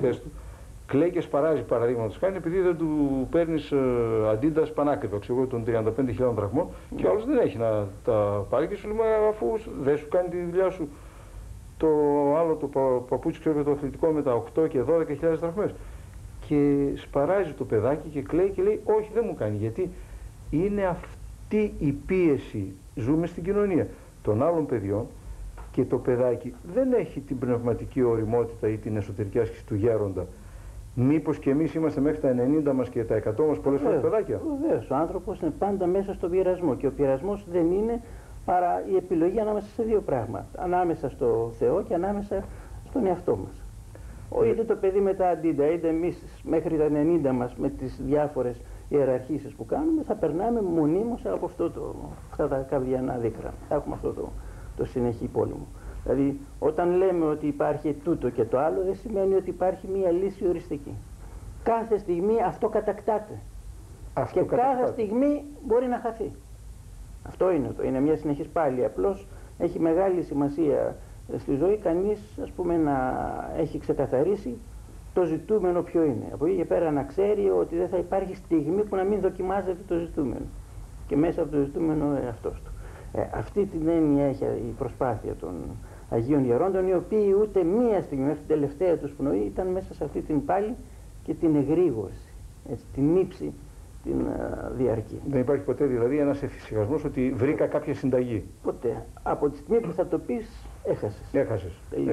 μαθητές του, κλαίει και σπαράζει παραδείγματος χάρη επειδή δεν του παίρνεις Αντίντα πανάκριβα, ξέρω των 35.000 δραχμών, και ο άλλος δεν έχει να τα πάρει και σου λέει αφού δεν σου κάνει τη δουλειά σου το άλλο το παπούτσι, ξέρω, το αθλητικό με τα 8 και 12.000 δραχμές. Και σπαράζει το παιδάκι και κλαίει και λέει όχι, δεν μου κάνει, γιατί είναι αυτή η πίεση, ζούμε στην κοινωνία των άλλων παιδιών και το παιδάκι δεν έχει την πνευματική ωριμότητα ή την εσωτερική άσκηση του γέροντα. Μήπως και εμείς είμαστε μέχρι τα 90 μας και τα 100 μας πολλές φορές παιδάκια. Βεβαίως, ο άνθρωπος είναι πάντα μέσα στον πειρασμό και ο πειρασμός δεν είναι παρά η επιλογή ανάμεσα σε δύο πράγματα. Ανάμεσα στο Θεό και ανάμεσα στον εαυτό μας. Είτε το παιδί με τα Αντίντα, είτε εμείς μέχρι τα 90 μας με τις διάφορες ιεραρχήσεις που κάνουμε, θα περνάμε μονίμως από αυτά τα καβδιανά δίκρα. Θα έχουμε αυτό το συνεχή πόλεμο. Δηλαδή, όταν λέμε ότι υπάρχει τούτο και το άλλο, δεν σημαίνει ότι υπάρχει μία λύση οριστική. Κάθε στιγμή αυτό κατακτάται. Κάθε στιγμή μπορεί να χαθεί. Αυτό είναι μια συνεχής πάλι. Απλώς έχει μεγάλη σημασία στη ζωή κανείς, ας πούμε, να έχει ξεκαθαρίσει το ζητούμενο ποιο είναι. Από εκεί και πέρα να ξέρει ότι δεν θα υπάρχει στιγμή που να μην δοκιμάζεται το ζητούμενο. Και μέσα από το ζητούμενο εαυτός του. Αυτή την έννοια έχει η προσπάθεια των Αγίων Γερόντων, οι οποίοι ούτε μία στιγμή μέχρι την τελευταία τους πνοή ήταν μέσα σε αυτή την πάλη και την εγρήγορση, την ύψη, την διαρκή. Δεν υπάρχει ποτέ δηλαδή ένας εφησυχασμός ότι βρήκα κάποια συνταγή. Ποτέ. Από τη στιγμή που θα το πεις, έχασες. Έχασες.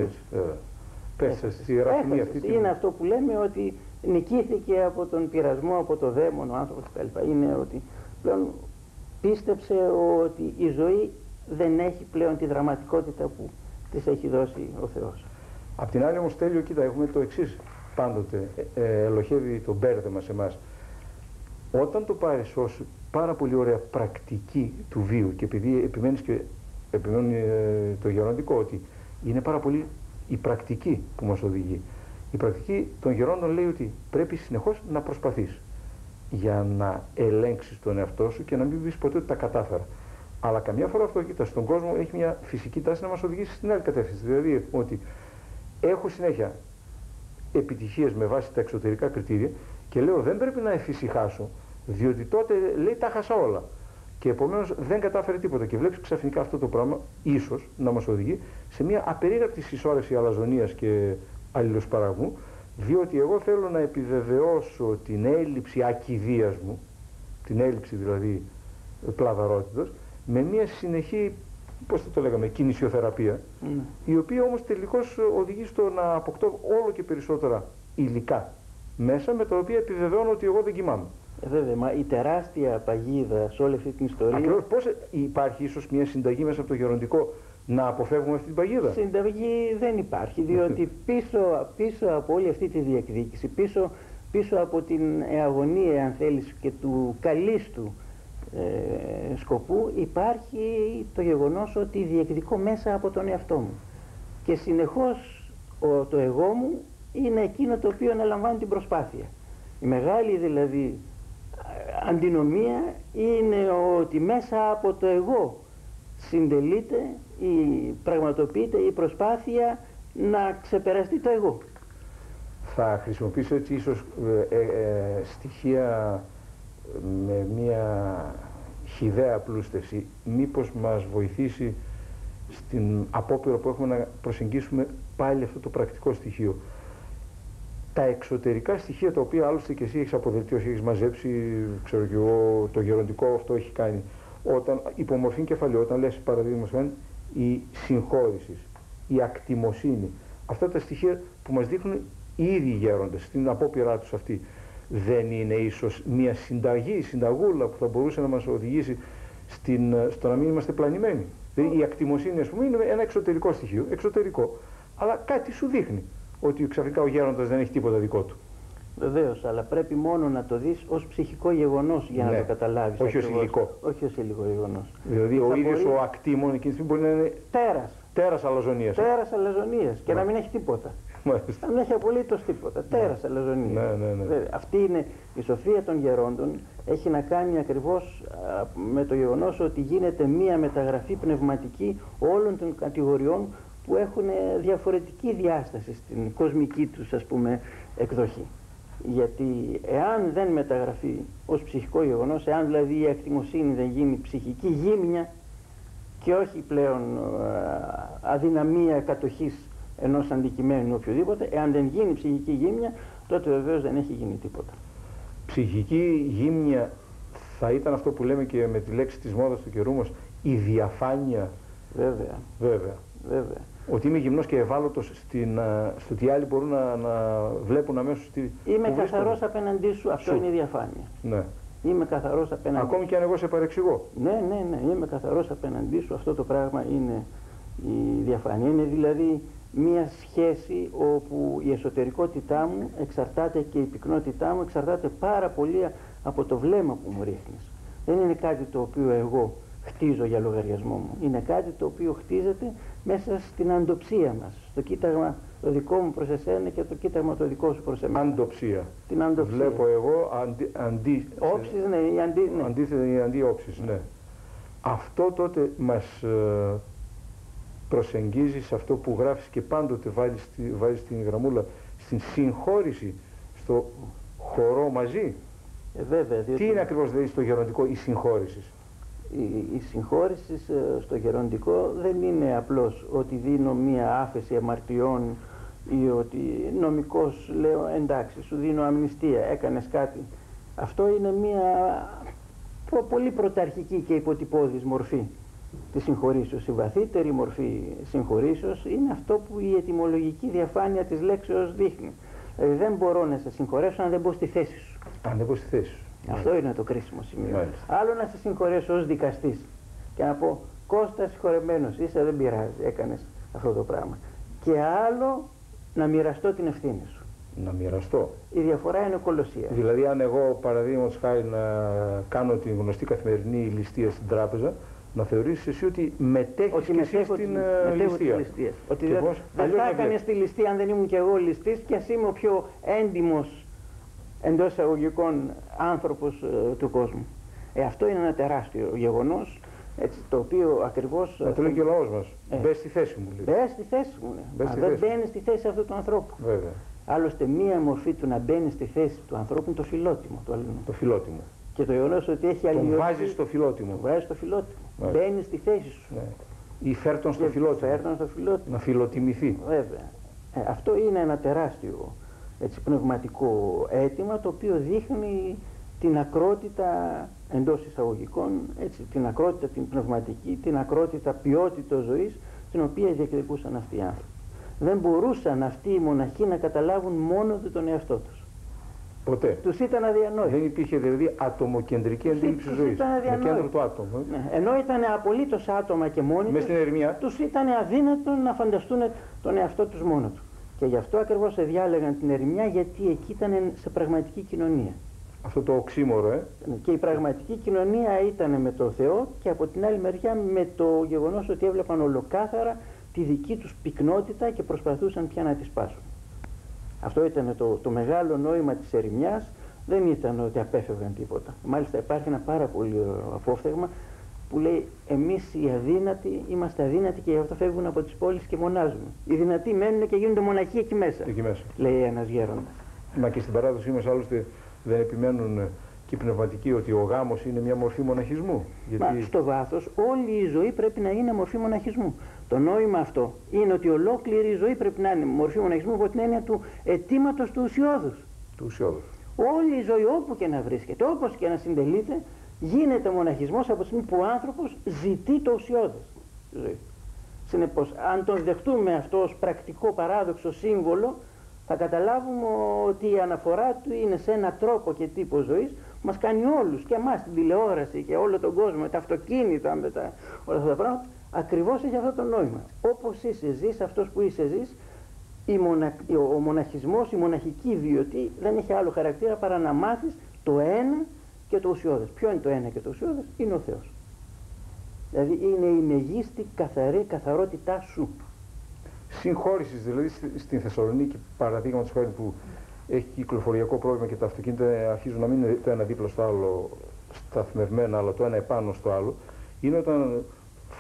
Πέσες στη ραφινή αυτή. Είναι αυτό που λέμε ότι νικήθηκε από τον πειρασμό, από το δαίμονο, ο άνθρωπος κτλ. Είναι ότι πλέον πίστεψε ότι η ζωή δεν έχει πλέον τη δραματικότητα που της έχει δώσει ο Θεός. Απ' την άλλη όμως, Τέλειο, κοίτα, έχουμε το εξής πάντοτε, ελοχεύει το μπέρδεμα σε εμάς. Όταν το πάρεις ως πάρα πολύ ωραία πρακτική του βίου, και επειδή επιμένεις και επιμένει το γεροντικό ότι είναι πάρα πολύ η πρακτική που μας οδηγεί. Η πρακτική των γερόντων λέει ότι πρέπει συνεχώς να προσπαθείς για να ελέγξεις τον εαυτό σου και να μην πεις ποτέ ότι τα κατάφερα. Αλλά καμιά φορά αυτό, κοίτα, στον κόσμο έχει μια φυσική τάση να μας οδηγήσει στην άλλη κατεύθυνση. Δηλαδή ότι έχω συνέχεια επιτυχίες με βάση τα εξωτερικά κριτήρια και λέω δεν πρέπει να εφησυχάσω, διότι τότε λέει τα χάσα όλα. Και επομένως δεν κατάφερε τίποτα. Και βλέπεις ξαφνικά αυτό το πράγμα ίσως να μας οδηγεί σε μια απερίγραπτη συσσόρευση αλαζονίας και αλληλοσπαραγμού, διότι εγώ θέλω να επιβεβαιώσω την έλλειψη ακιδείας μου, την έλλειψη δηλαδή πλαδαρότητος, με μια συνεχή, πώς θα το λέγαμε, κινησιοθεραπεία, η οποία όμως τελικώς οδηγεί στο να αποκτώ όλο και περισσότερα υλικά μέσα, με τα οποία επιβεβαιώνω ότι εγώ δεν κοιμάμαι. Βέβαια, μα η τεράστια παγίδα σε όλη αυτή την ιστορία... Ακριβώς, πώς υπάρχει ίσως μια συνταγή μέσα από το γεροντικό να αποφεύγουμε αυτή την παγίδα? Συνταγή δεν υπάρχει, διότι πίσω από όλη αυτή τη διεκδίκηση, πίσω από την αγωνία, αν θέλεις, και του καλίστου σκοπού, υπάρχει το γεγονός ότι διεκδικώ μέσα από τον εαυτό μου. Και συνεχώς το εγώ μου είναι εκείνο το οποίο αναλαμβάνει την προσπάθεια. Η μεγάλη δηλαδή αντινομία είναι ότι μέσα από το εγώ συντελείται ή πραγματοποιείται η προσπάθεια να ξεπεραστεί το εγώ. Θα χρησιμοποιήσω έτσι ίσως στοιχεία με μια χυδαία πλούστευση. Μήπως μας βοηθήσει στην απόπειρα που έχουμε να προσεγγίσουμε πάλι αυτό το πρακτικό στοιχείο. Τα εξωτερικά στοιχεία, τα οποία άλλωστε και εσύ έχεις αποδελτιώσει, έχεις μαζέψει, ξέρω και εγώ, το γεροντικό αυτό έχει κάνει. Όταν υπομορφή κεφαλαίου, όταν λες παραδείγματος χάρη, η συγχώρηση, η ακτιμοσύνη, αυτά τα στοιχεία που μας δείχνουν οι ίδιοι γέροντες στην απόπειρά τους αυτή, δεν είναι ίσως μια συνταγή, συνταγούλα που θα μπορούσε να μας οδηγήσει στο να μην είμαστε πλανημένοι? Δηλαδή η ακτιμοσύνη, ας πούμε, είναι ένα εξωτερικό στοιχείο, εξωτερικό, αλλά κάτι σου δείχνει ότι ξαφνικά ο γέροντας δεν έχει τίποτα δικό του. Βεβαίως, αλλά πρέπει μόνο να το δεις ως ψυχικό γεγονός για να το καταλάβεις. Όχι ως υλικό. Όχι ως υλικό γεγονός. Δηλαδή ο ίδιος ο ακτήμων εκείνη τη στιγμή μπορεί να είναι τέρας αλαζονίας. Τέρας αλαζονίας και να μην έχει τίποτα. Να μην έχει απολύτως τίποτα. Τέρας αλαζονίας. Αυτή είναι η σοφία των γερόντων. Έχει να κάνει ακριβώς με το γεγονός ότι γίνεται μία μεταγραφή πνευματική όλων των κατηγοριών που έχουν διαφορετική διάσταση στην κοσμική τους, ας πούμε, εκδοχή. Γιατί εάν δεν μεταγραφεί ως ψυχικό γεγονός, εάν δηλαδή η εκτιμοσύνη δεν γίνει ψυχική γύμνια και όχι πλέον αδυναμία κατοχής ενός αντικειμένου οποιοδήποτε, εάν δεν γίνει ψυχική γύμνια, τότε βεβαίως δεν έχει γίνει τίποτα. Ψυχική γύμνια θα ήταν αυτό που λέμε και με τη λέξη της μόδας του καιρού μας, η διαφάνεια. Βέβαια. Βέβαια. Βέβαια. Ότι είμαι γυμνός και ευάλωτος στο ότι άλλοι μπορούν να βλέπουν αμέσως τι. Είμαι καθαρός απέναντί σου, αυτό είναι η διαφάνεια. Ναι. Είμαι καθαρός απέναντί σου. Ακόμη και αν εγώ σε παρεξηγώ. Ναι, είμαι καθαρός απέναντί σου, αυτό το πράγμα είναι η διαφάνεια. Είναι δηλαδή μία σχέση όπου η εσωτερικότητά μου εξαρτάται και η πυκνότητά μου εξαρτάται πάρα πολύ από το βλέμμα που μου ρίχνεις. Δεν είναι κάτι το οποίο εγώ χτίζω για λογαριασμό μου. Είναι κάτι το οποίο χτίζεται μέσα στην αντοψία μας. Στο κοίταγμα το δικό μου προς εσένα και το κοίταγμα το δικό σου προς εμένα. Αντοψία. Την αντοψία. Βλέπω εγώ όψεις, ναι, οι αντιόψεις, ναι. Αυτό τότε μας προσεγγίζει σε αυτό που γράφεις και πάντοτε βάζεις την γραμμούλα στην συγχώρηση, στο χορό μαζί. Βέβαια, τι είναι ακριβώς δηλαδή στο γεροντικό η συγχώρηση? Η συγχώρηση στο γεροντικό δεν είναι απλώς ότι δίνω μία άφεση αμαρτιών ή ότι νομικός λέω εντάξει σου δίνω αμνηστία, έκανες κάτι. Αυτό είναι μία πολύ πρωταρχική και υποτυπώδης μορφή της συγχωρήσεως. Η βαθύτερη μορφή συγχωρήσεως είναι αυτό που η ετυμολογική διαφάνεια της λέξεως δείχνει. Δηλαδή δεν μπορώ να σε συγχωρέσω αν δεν μπω στη θέση σου. Αν δεν μπω στη θέση σου. Αυτό είναι το κρίσιμο σημείο. Άλλο να σε συγχωρέσω ως δικαστής και να πω Κώστα συγχωρεμένος είσαι, δεν πειράζει, έκανες αυτό το πράγμα. Και άλλο να μοιραστώ την ευθύνη σου. Να μοιραστώ. Η διαφορά είναι κολοσσία. Δηλαδή αν εγώ παραδείγματος χάρη να κάνω την γνωστή καθημερινή ληστεία στην τράπεζα, να θεωρήσεις εσύ ότι μετέχεις και εσύ στην ληστεία. Ότι δεν θα έκανες τη ληστεία αν δεν ήμουν και εγώ ληστής και ας είμαι ο πιο έντιμος εντός εισαγωγικών άνθρωπος του κόσμου. Αυτό είναι ένα τεράστιο γεγονός, έτσι, το οποίο ακριβώς... Να το λέει και ο λαός μας. Μπες στη θέση μου. Μπες στη θέση μου, ναι. Δεν μπαίνεις στη θέση αυτού του ανθρώπου. Βέβαια. Άλλωστε μία μορφή του να μπαίνει στη θέση του ανθρώπου είναι το φιλότιμο του αλλού. Το φιλότιμο. Και το γεγονός ότι έχει αλλοιώσει... Τον βάζεις στο φιλότιμο. Τον βάζεις στο φιλότιμο. Μπαίνει στη θέση σου. Ναι. Ή φέρτον στο φιλότιμο. Να φιλοτιμηθεί. Βέβαια. Αυτό είναι ένα τεράστιο έτσι, πνευματικό αίτημα το οποίο δείχνει την ακρότητα εντός εισαγωγικών, έτσι, την ακρότητα την πνευματική, την ακρότητα ποιότητα ζωής την οποία διεκδικούσαν αυτοί οι άνθρωποι. Δεν μπορούσαν αυτοί οι μοναχοί να καταλάβουν μόνο τον εαυτό τους. Ποτέ. Τους ήταν αδιανόητο. Δεν υπήρχε δηλαδή ατομοκεντρική αντίληψη ζωής. Με κέντρο το άτομο. Ναι. Ενώ ήταν απολύτως άτομα και μόνοι τους, τους ήταν αδύνατο να φανταστούν τον εαυτό τους μόνο του. Και γι' αυτό ακριβώς διάλεγαν την ερημιά, γιατί εκεί ήταν σε πραγματική κοινωνία. Αυτό το οξύμορο, Και η πραγματική κοινωνία ήταν με το Θεό και από την άλλη μεριά με το γεγονός ότι έβλεπαν ολοκάθαρα τη δική τους πυκνότητα και προσπαθούσαν πια να τη σπάσουν. Αυτό ήταν το μεγάλο νόημα της ερημιάς, δεν ήταν ότι απέφευγαν τίποτα. Μάλιστα υπάρχει ένα πάρα πολύ απόφθεγμα που λέει εμείς οι αδύνατοι είμαστε αδύνατοι και γι' αυτό φεύγουν από τις πόλεις και μονάζουν. Οι δυνατοί μένουν και γίνονται μοναχοί εκεί μέσα, λέει ένας γέροντας. Μα και στην παράδοσή μας άλλωστε δεν επιμένουν και οι πνευματικοί ότι ο γάμος είναι μια μορφή μοναχισμού. Γιατί... Μα στο βάθος όλη η ζωή πρέπει να είναι μορφή μοναχισμού. Το νόημα αυτό είναι ότι ολόκληρη η ζωή πρέπει να είναι μορφή μοναχισμού από την έννοια του αιτήματος του ουσιώδους. Του ουσιώδους. Όλη η ζωή όπου και να βρίσκεται, όπως και να συντελείται, γίνεται μοναχισμός από τη στιγμή που ο άνθρωπος ζητεί το ουσιώδες. Συνεπώς, αν τον δεχτούμε αυτό ως πρακτικό παράδοξο σύμβολο, θα καταλάβουμε ότι η αναφορά του είναι σε ένα τρόπο και τύπο ζωής που μας κάνει όλους και εμάς την τηλεόραση και όλο τον κόσμο, τα αυτοκίνητα, όλα αυτά τα πράγματα, ακριβώς έχει αυτό το νόημα. Όπως είσαι ζεις, αυτός που είσαι ζεις, ο μοναχισμός, η μοναχική βιωτή δεν έχει άλλο χαρακτήρα παρά να μάθεις το ένα και το ουσιώδες. Ποιο είναι το ένα και το ουσιώδες? Είναι ο Θεός. Δηλαδή είναι η μεγίστη καθαρή καθαρότητά σου. Συγχώρησης, δηλαδή στην Θεσσαλονίκη, παραδείγματος χάρη που έχει κυκλοφοριακό πρόβλημα και τα αυτοκίνητα αρχίζουν να μην είναι το ένα δίπλα στο άλλο σταθμευμένα, αλλά το ένα επάνω στο άλλο, είναι όταν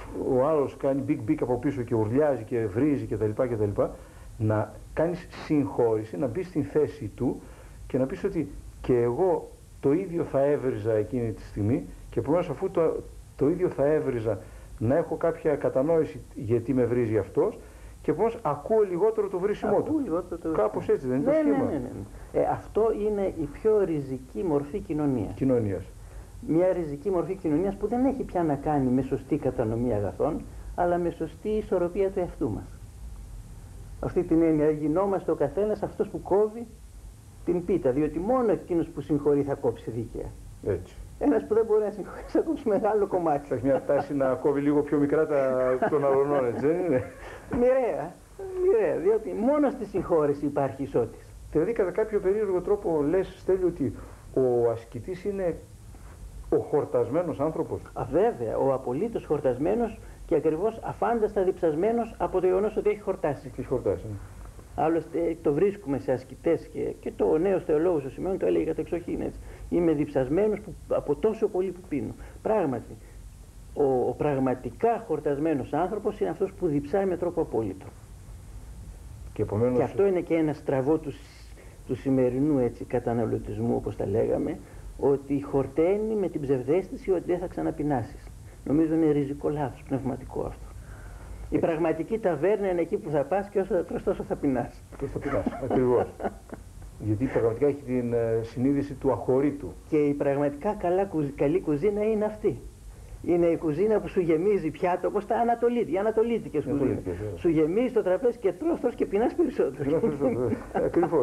ο άλλος κάνει big από πίσω και ουρλιάζει και βρίζει κτλ. Να κάνεις συγχώρηση, να μπεις στην θέση του και να πεις ότι και εγώ το ίδιο θα έβριζα εκείνη τη στιγμή και επομένως αφού το ίδιο θα έβριζα να έχω κάποια κατανόηση γιατί με βρίζει αυτός και επομένως ακούω λιγότερο το βρίσιμό του. Κάπως έτσι δεν είναι το σχήμα? Ναι. Αυτό είναι η πιο ριζική μορφή κοινωνίας. Μια ριζική μορφή κοινωνίας που δεν έχει πια να κάνει με σωστή κατανομή αγαθών, αλλά με σωστή ισορροπία του εαυτού μας. Αυτή την έννοια γινόμαστε ο καθένας αυτός που κόβει την πίτα, διότι μόνο εκείνος που συγχωρεί θα κόψει δίκαια. Έτσι. Ένας που δεν μπορεί να συγχωρεί θα κόψει μεγάλο κομμάτι. Θα έχει μια τάση να κόβει λίγο πιο μικρά των αλωνών, έτσι δεν είναι? Μοιραία, διότι μόνο στη συγχώρεση υπάρχει ισότης. Δηλαδή κατά κάποιο περίεργο τρόπο λες, Στέλιο, ότι ο ασκητής είναι ο χορτασμένος άνθρωπος. Βέβαια, ο απολύτως χορτασμένος και ακριβώς αφάνταστα διψασμένος από το γεγονός ότι έχει χορτάσει. Έχει χορτάσει. Άλλωστε το βρίσκουμε σε ασκητές και το νέος θεολόγος ο Σημειών το έλεγε κατά εξοχήν έτσι. Είμαι διψασμένος από τόσο πολύ που πίνω. Πράγματι, ο πραγματικά χορτασμένος άνθρωπος είναι αυτός που διψάει με τρόπο απόλυτο. Και αυτό είναι και ένα στραβό του σημερινού έτσι, καταναλωτισμού, όπως τα λέγαμε, ότι χορταίνει με την ψευδαίσθηση ότι δεν θα ξαναπεινάσεις. Νομίζω είναι ριζικό λάθος, πνευματικό αυτό. Η πραγματική ταβέρνα είναι εκεί που θα πας και όσο θα τρως τόσο θα πεινάς. Τόσο θα πεινάς, ακριβώς. Γιατί πραγματικά έχει την συνείδηση του αχωρήτου. Και η πραγματικά καλή κουζίνα είναι αυτή. Είναι η κουζίνα που σου γεμίζει πιάτο όπως οι ανατολίτικες κουζίνες. Σου γεμίζει το τραπέζι και τρως και πεινάς περισσότερο. Ακριβώς.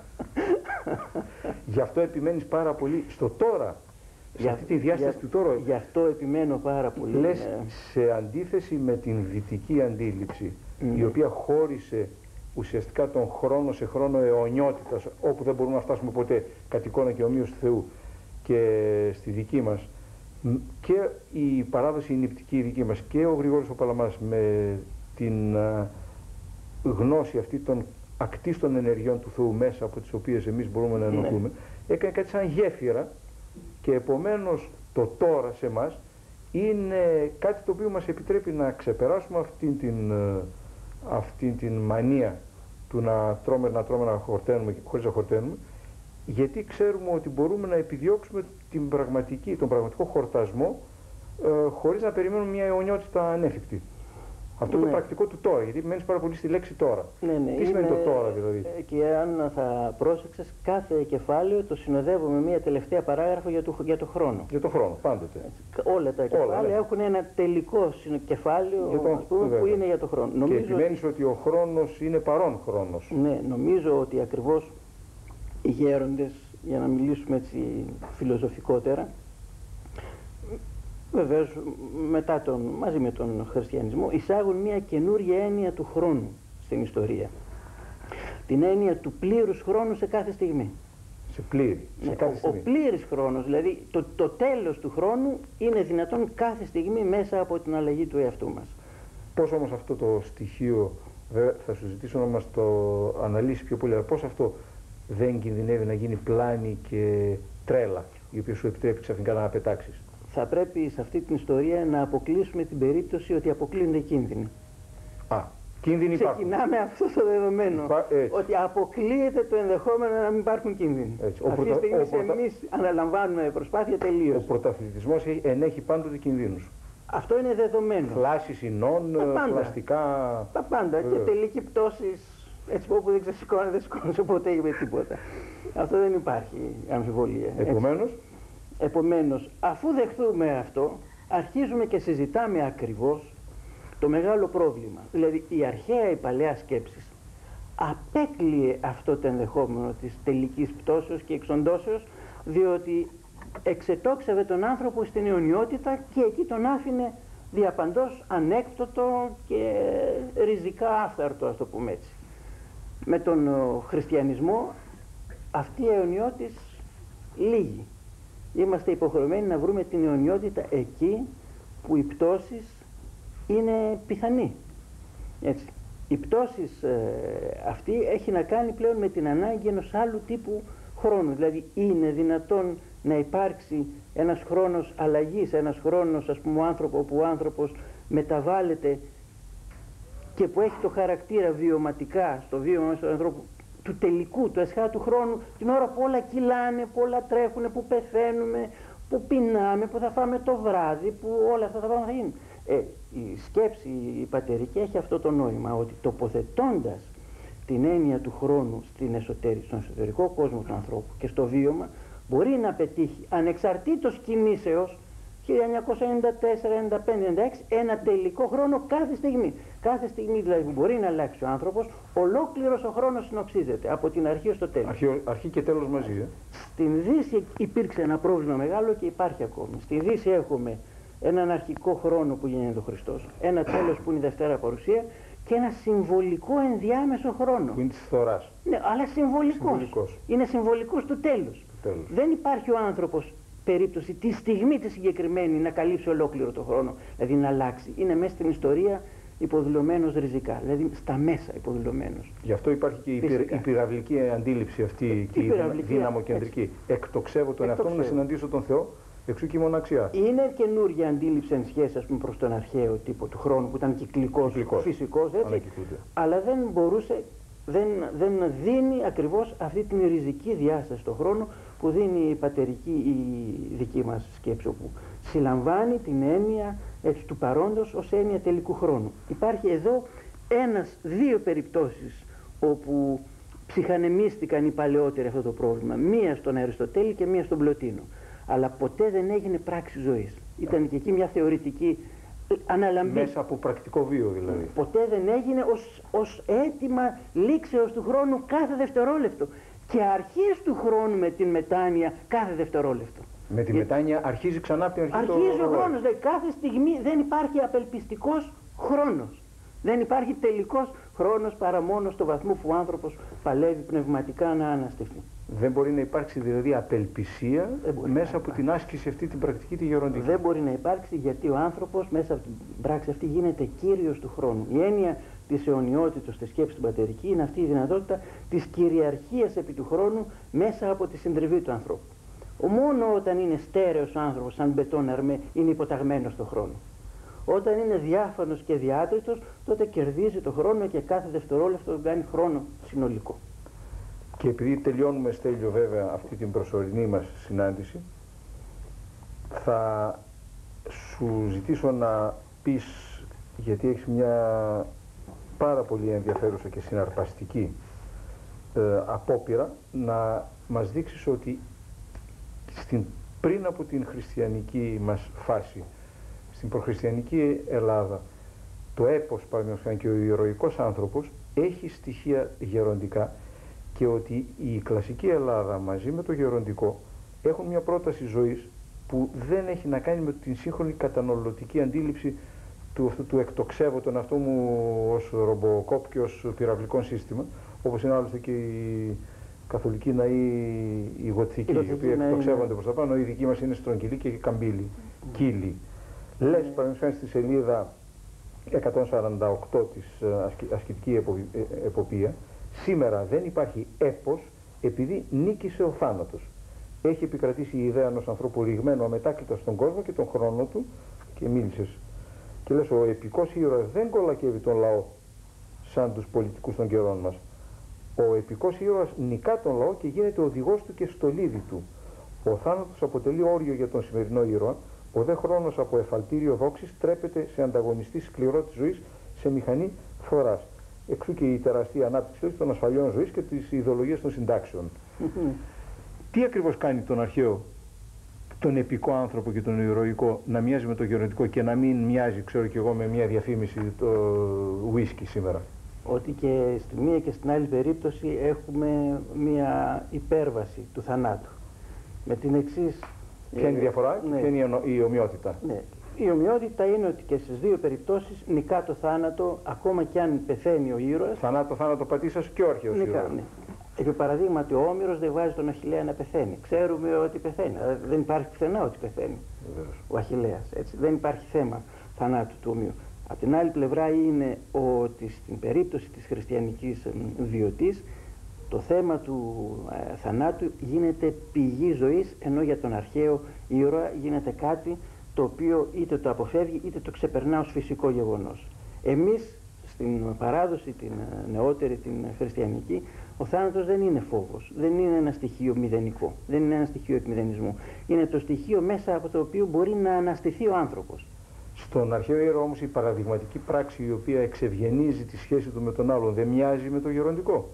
Γι' αυτό επιμένεις πάρα πολύ στο τώρα. Σε αυτή τη διάσταση του τώρα. Γι' αυτό επιμένω πάρα πολύ. Λες σε αντίθεση με την δυτική αντίληψη, η οποία χώρισε ουσιαστικά τον χρόνο σε χρόνο αιωνιότητας, όπου δεν μπορούμε να φτάσουμε ποτέ κατ' εικόνα και ομοίως του Θεού, και στη δική μας και η παράδοση η νηπτική δική μας και ο Γρηγόρης ο Παλαμάς με την γνώση αυτή των ακτίστων ενεργειών του Θεού μέσα από τις οποίες εμείς μπορούμε να ενωθούμε, έκανε κάτι σαν γέφυρα και επομένως το τώρα σε μας είναι κάτι το οποίο μας επιτρέπει να ξεπεράσουμε αυτήν την μανία του να τρώμε να χορταίνουμε χωρίς να χορταίνουμε, γιατί ξέρουμε ότι μπορούμε να επιδιώξουμε τον πραγματικό χορτασμό χωρίς να περιμένουμε μια αιωνιότητα ανέφικτη. Αυτό το πρακτικό του τώρα, γιατί μένεις πάρα πολύ στη λέξη τώρα. Τι σημαίνει το τώρα δηλαδή? Και αν θα πρόσεξες, κάθε κεφάλαιο το συνοδεύω με μια τελευταία παράγραφο για το χρόνο. Για το χρόνο, πάντοτε. Όλα τα κεφάλαια έχουν ένα τελικό κεφάλαιο που είναι για το χρόνο. Και επιμένεις ότι ο χρόνος είναι παρόν χρόνος. Ναι, νομίζω ότι ακριβώς οι γέροντες, για να μιλήσουμε έτσι φιλοσοφικότερα, βεβαίως μαζί με τον χριστιανισμό εισάγουν μια καινούργια έννοια του χρόνου στην ιστορία. Την έννοια του πλήρους χρόνου σε κάθε στιγμή. Σε κάθε στιγμή. Ο πλήρης χρόνος, δηλαδή το τέλος του χρόνου είναι δυνατόν κάθε στιγμή μέσα από την αλλαγή του εαυτού μας. Πώς όμως αυτό το στοιχείο, θα σου ζητήσω να μας το αναλύσεις πιο πολύ, αλλά πώς αυτό δεν κινδυνεύει να γίνει πλάνη και τρέλα, η οποία σου επιτρέπει ξαφνικά να πετάξεις? Θα πρέπει σε αυτή την ιστορία να αποκλείσουμε την περίπτωση ότι αποκλείονται οι κίνδυνοι. Κίνδυνοι υπάρχουν. Ξεκινάμε αυτό το δεδομένο. Ότι αποκλείεται το ενδεχόμενο να μην υπάρχουν κίνδυνοι. Αυτή τη στιγμή εμείς αναλαμβάνουμε προσπάθεια τελείως. Ο πρωταθλητισμός ενέχει πάντοτε κινδύνους. Αυτό είναι δεδομένο. Φλάσεις ινών, πλαστικά. Τα πάντα. Και τελική πτώση, έτσι όπου δεν σηκώνεσαι ποτέ με τίποτα. Αυτό δεν υπάρχει αμφιβολία. Επομένως, αφού δεχθούμε αυτό, αρχίζουμε και συζητάμε ακριβώς το μεγάλο πρόβλημα. Δηλαδή η αρχαία, η παλαιά σκέψη απέκλειε αυτό το ενδεχόμενο της τελικής πτώσεως και εξοντώσεως, διότι εξετόξευε τον άνθρωπο στην αιωνιότητα και εκεί τον άφηνε διαπαντός ανέκπτωτο και ριζικά άφθαρτο, ας το πούμε έτσι. Με τον χριστιανισμό αυτή η αιωνιότης λύγει. Είμαστε υποχρεωμένοι να βρούμε την αιωνιότητα εκεί που η πτώση είναι πιθανή. Έτσι. Η πτώση αυτή έχει να κάνει πλέον με την ανάγκη ενός άλλου τύπου χρόνου. Δηλαδή είναι δυνατόν να υπάρξει ένας χρόνος αλλαγής, ένας χρόνος, ας πούμε, όπου ο άνθρωπος μεταβάλλεται και που έχει το χαρακτήρα βιωματικά στο βίωμα του ανθρώπου, του τελικού, του εσχάτου χρόνου, την ώρα που όλα κυλάνε, που όλα τρέχουν, που πεθαίνουμε, που πεινάμε, που θα φάμε το βράδυ, που όλα αυτά τα πράγματα θα γίνουν. Η σκέψη η πατερική έχει αυτό το νόημα, ότι τοποθετώντας την έννοια του χρόνου στον εσωτερικό κόσμο του ανθρώπου και στο βίωμα, μπορεί να πετύχει ανεξαρτήτως κινήσεως 1994, 95, 96 ένα τελικό χρόνο κάθε στιγμή. Κάθε στιγμή δηλαδή που μπορεί να αλλάξει ο άνθρωπος, ολόκληρος ο χρόνος συνοψίζεται από την αρχή ως το τέλος. Αρχή και τέλος μαζί. Στην Δύση υπήρξε ένα πρόβλημα μεγάλο και υπάρχει ακόμη. Στη Δύση έχουμε έναν αρχικό χρόνο που γίνεται ο Χριστός, ένα τέλος που είναι η Δευτέρα Παρουσία και ένα συμβολικό ενδιάμεσο χρόνο. Που είναι της φθοράς. Ναι, αλλά συμβολικός. Είναι συμβολικός του τέλους. Δεν υπάρχει ο άνθρωπος περίπτωση τη στιγμή τη συγκεκριμένη να καλύψει ολόκληρο το χρόνο, δηλαδή να αλλάξει. Είναι μέσα στην ιστορία υποδηλωμένος ριζικά, δηλαδή στα μέσα υποδηλωμένος. Γι' αυτό υπάρχει και η πυραυλική αντίληψη αυτή και η δυναμοκεντρική. Εκτοξεύω τον εαυτό μου να συναντήσω τον Θεό, εξού και η μοναξιά. Είναι καινούργια αντίληψη εν σχέση, ας πούμε, προς τον αρχαίο τύπο του χρόνου που ήταν κυκλικός, φυσικός, έτσι, αλλά δεν μπορούσε, δεν δίνει ακριβώς αυτή την ριζική διάσταση στον χρόνο που δίνει η πατερική, η δική μας σκέψη, όπου συλλαμβάνει την έννοια του παρόντος ως έννοια τελικού χρόνου. Υπάρχει εδώ δύο περιπτώσεις όπου ψυχανεμίστηκαν οι παλαιότεροι αυτό το πρόβλημα. Μία στον Αριστοτέλη και μία στον Πλωτίνο. Αλλά ποτέ δεν έγινε πράξη ζωής. Ήταν και εκεί μια θεωρητική αναλαμπή. Μέσα από πρακτικό βίο δηλαδή. Ποτέ δεν έγινε ως αίτημα λήξεως του χρόνου κάθε δευτερόλεπτο. Και αρχής του χρόνου με την μετάνοια κάθε δευτερόλεπτο. Με τη μετάνοια αρχίζει ξανά από την αρχή. Αρχίζει ο χρόνος. Δηλαδή κάθε στιγμή δεν υπάρχει απελπιστικός χρόνος. Δεν υπάρχει τελικός χρόνος παρά μόνο στο βαθμό που ο άνθρωπος παλεύει πνευματικά να αναστευτεί. Δεν μπορεί να υπάρξει δηλαδή απελπισία μέσα από την άσκηση αυτή την πρακτική τη γεροντική. Δεν μπορεί να υπάρξει, γιατί ο άνθρωπος μέσα από την πράξη αυτή γίνεται κύριος του χρόνου. Η έννοια της αιωνιότητας στη σκέψη του πατερική είναι αυτή η δυνατότητα της κυριαρχίας επί του χρόνου μέσα από τη συντριβή του ανθρώπου. Μόνο όταν είναι στέρεος ο άνθρωπος, σαν μπετόν αρμέ, είναι υποταγμένος στον χρόνο. Όταν είναι διάφανος και διάτριτος, τότε κερδίζει το χρόνο και κάθε δευτερόλεπτο τον κάνει χρόνο συνολικό. Και επειδή τελειώνουμε, Στέλιο, βέβαια αυτή την προσωρινή μας συνάντηση, θα σου ζητήσω να πεις, γιατί έχεις μια πάρα πολύ ενδιαφέρουσα και συναρπαστική απόπειρα, να μας δείξεις ότι πριν από την χριστιανική μας φάση, στην προχριστιανική Ελλάδα, το έπος, παραδείγματος χάρη, και ο ηρωικός άνθρωπος έχει στοιχεία γεροντικά, και ότι η κλασική Ελλάδα μαζί με το γεροντικό έχουν μια πρόταση ζωής που δεν έχει να κάνει με την σύγχρονη καταναλωτική αντίληψη του εκτοξεύω τον εαυτό μου ως ρομποκόπ και ως πυραυλικό σύστημα, όπως είναι άλλωστε και η καθολική ναή, η γοτθική, οι οποίοι εκτοξεύονται προς τα πάνω. Η δική μας είναι στρογγυλή και καμπύλη, κύλη. Λες, παραδείγματος στη σελίδα 148 της ασκητική εποπία, σήμερα δεν υπάρχει έπος επειδή νίκησε ο θάνατος. Έχει επικρατήσει η ιδέα ενός ανθρώπου ρηγμένου αμετάκλητα στον κόσμο και τον χρόνο του, και μίλησες και λες, ο επικός ήρωας δεν κολακεύει τον λαό σαν τους πολιτικούς των καιρών μας. Ο επικός ήρωας νικά τον λαό και γίνεται οδηγός του και στολίδι του. Ο θάνατος αποτελεί όριο για τον σημερινό ήρωα. Ο δε χρόνος από εφαλτήριο δόξης τρέπεται σε ανταγωνιστή σκληρό της ζωής, σε μηχανή φθοράς. Εξού και η τεράστια ανάπτυξη των ασφαλιών ζωής και της ιδεολογίας των συντάξεων. Τι ακριβώς κάνει τον αρχαίο, τον επικό άνθρωπο και τον ηρωικό να μοιάζει με το γεροντικό και να μην μοιάζει, ξέρω κι εγώ, με μια διαφήμιση το ουίσκι σήμερα? Ότι και στη μία και στην άλλη περίπτωση έχουμε μια υπέρβαση του θανάτου. Με την εξής... Ποια είναι η διαφορά και ποια είναι η ομοιότητα? Ναι. Η ομοιότητα είναι ότι και στις δύο περιπτώσεις νικά το θάνατο, ακόμα και αν πεθαίνει ο ήρωας. Θάνατο πατήσας και ο αρχαίος ήρωας. Ναι. Επί παραδείγματι, ο Όμηρος δεν βάζει τον Αχιλλέα να πεθαίνει. Ξέρουμε ότι πεθαίνει. Δεν υπάρχει πουθενά ότι πεθαίνει ο Αχιλλέας. Δεν υπάρχει θέμα θανάτου του Ομοίου. Από την άλλη πλευρά είναι ότι στην περίπτωση της χριστιανικής βιωτής, το θέμα του θανάτου γίνεται πηγή ζωής, ενώ για τον αρχαίο ήρωα γίνεται κάτι το οποίο είτε το αποφεύγει είτε το ξεπερνά ως φυσικό γεγονός. Εμείς στην παράδοση την νεότερη, την χριστιανική, ο θάνατος δεν είναι φόβος, δεν είναι ένα στοιχείο μηδενικό, δεν είναι ένα στοιχείο εκμηδενισμού. Είναι το στοιχείο μέσα από το οποίο μπορεί να αναστηθεί ο άνθρωπος. Στον αρχαίο ήρωα όμως η παραδειγματική πράξη η οποία εξευγενίζει τη σχέση του με τον άλλον δεν μοιάζει με το γεροντικό?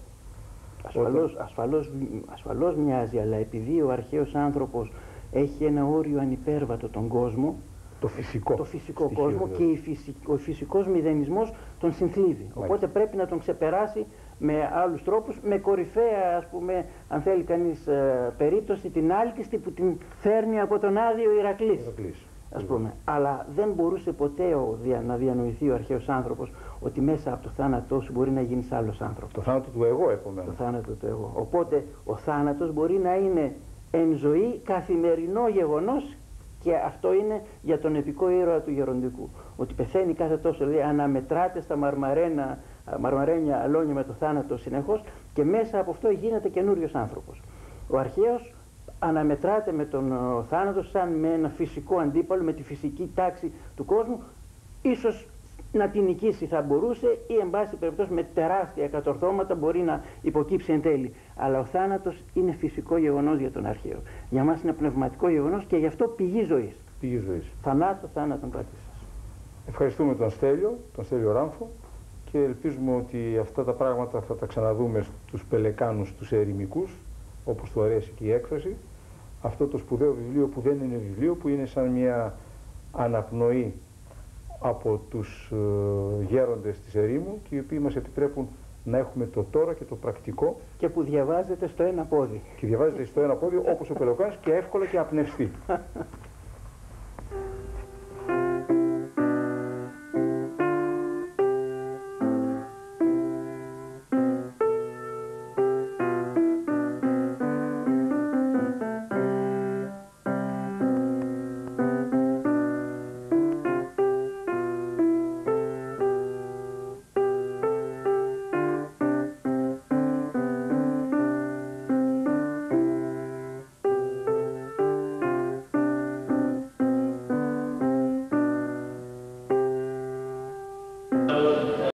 Ασφαλώς μοιάζει, αλλά επειδή ο αρχαίος άνθρωπος έχει ένα όριο ανυπέρβατο τον κόσμο, το φυσικό κόσμο, και ο φυσικός μηδενισμός τον συνθλίβει. Οπότε πρέπει να τον ξεπεράσει με άλλους τρόπους, με κορυφαία, ας πούμε, αν θέλει κανείς, περίπτωση την άλκιστη που την φέρνει από τον άδειο Ηρακλής. Ας πούμε. Αλλά δεν μπορούσε ποτέ να διανοηθεί ο αρχαίος άνθρωπος ότι μέσα από το θάνατό σου μπορεί να γίνεις άλλος άνθρωπος. Το θάνατο του εγώ, επομένως. Το θάνατο του εγώ. Οπότε ο θάνατος μπορεί να είναι εν ζωή καθημερινό γεγονός, και αυτό είναι για τον επικό ήρωα του γεροντικού. Ότι πεθαίνει κάθε τόσο, δηλαδή αναμετράται στα μαρμαρένια αλόνια με το θάνατο συνεχώς, και μέσα από αυτό γίνεται καινούριος άνθρωπος. Ο αρχαίος αναμετράται με τον θάνατο σαν με ένα φυσικό αντίπαλο, με τη φυσική τάξη του κόσμου. Ίσως να την νικήσει θα μπορούσε, ή εν πάση περιπτώσει με τεράστια κατορθώματα μπορεί να υποκύψει εν τέλει. Αλλά ο θάνατος είναι φυσικό γεγονός για τον αρχαίο. Για μας είναι πνευματικό γεγονός και γι' αυτό πηγή ζωής. Πηγή ζωής. Θανάτων πατήσας. Ευχαριστούμε τον Στέλιο Ράμφο, και ελπίζουμε ότι αυτά τα πράγματα θα τα ξαναδούμε στους Πελεκάνους, τους ερημικούς, όπως του αρέσει και η έκφραση. Αυτό το σπουδαίο βιβλίο που δεν είναι βιβλίο, που είναι σαν μια αναπνοή από τους γέροντες της ερήμου, και οι οποίοι μας επιτρέπουν να έχουμε το τώρα και το πρακτικό. Και που διαβάζεται στο ένα πόδι. Και διαβάζεται στο ένα πόδι όπως ο Πελεκάνος, και εύκολα και απνευστή.